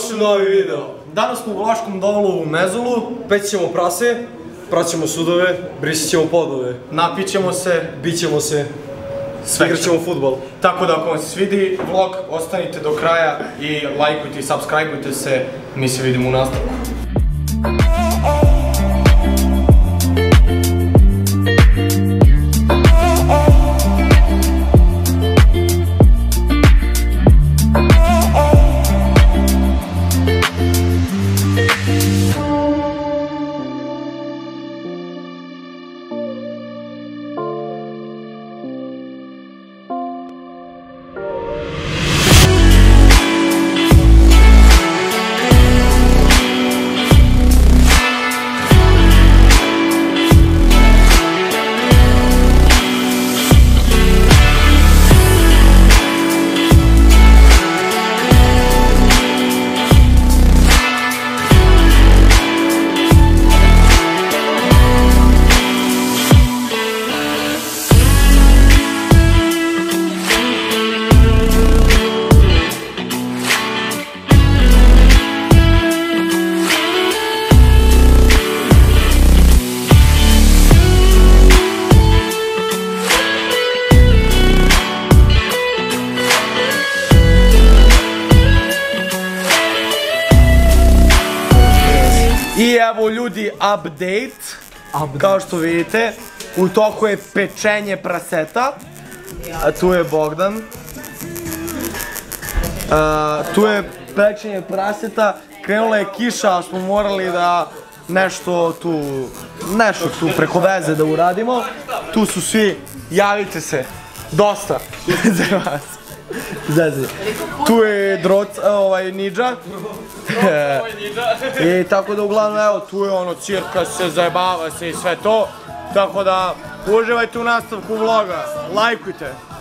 Dobrodošli u novi video. Danas smo u Vlaškom Dolu u Mezulu, pećemo prase, praćemo sudove, brisat ćemo podove. Napićemo se, bićemo se, igrat ćemo fudbal. Tako da ako vam se svidi vlog, ostanite do kraja i lajkujte i subscribeujte se, mi se vidimo u nastavku. I evo ljudi, update, kao što vidite, u toku je pečenje praseta, a tu je Bogdan, tu je pečenje praseta, krenula je kiša, a smo morali da nešto tu preko veze da uradimo, tu su svi, javite se, dosta, za vas. Tu je Nidža. I tako da uglavnom evo tu je ono cirka se zajebava se i sve to. Tako da uživajte u nastavku vloga, lajkujte.